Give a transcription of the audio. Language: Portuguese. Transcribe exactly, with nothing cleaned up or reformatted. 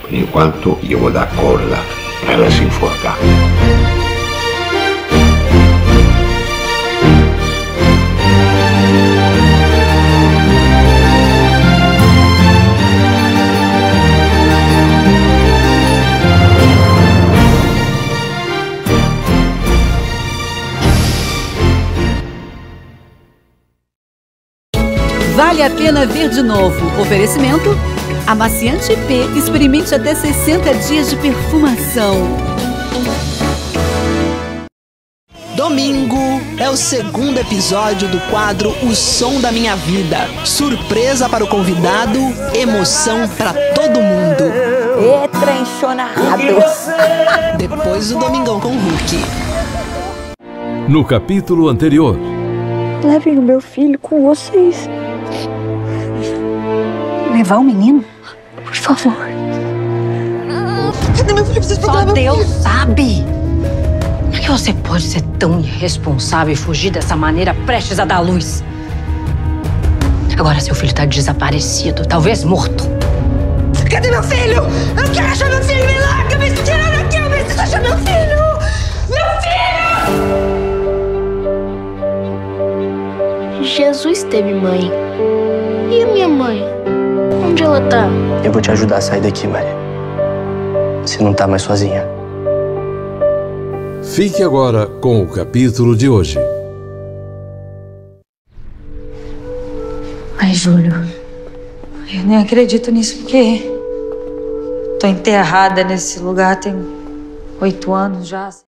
Por enquanto, eu vou dar corda para ela se enforcar. Vale a pena ver de novo. Oferecimento: amaciante P. Experimente até sessenta dias de perfumação. Domingo é o segundo episódio do quadro O Som da Minha Vida. Surpresa para o convidado, emoção para todo mundo. E trenchonado. Depois do Domingão com o Hulk. No capítulo anterior. Levem o meu filho com vocês. Levar o menino? Por favor. Cadê meu filho? Vocês Só Deus sabe. Como é que você pode ser tão irresponsável e fugir dessa maneira prestes a dar luz? Agora seu filho tá desaparecido, talvez morto. Cadê meu filho? Eu não quero achar meu filho! Me larga! Me tira daqui! Eu preciso achar meu filho! Meu filho! Jesus teve mãe. E a minha mãe? Onde ela tá? Eu vou te ajudar a sair daqui, Maria. Você não tá mais sozinha. Fique agora com o capítulo de hoje. Ai, Júlio, eu nem acredito nisso porque tô enterrada nesse lugar tem oito anos já.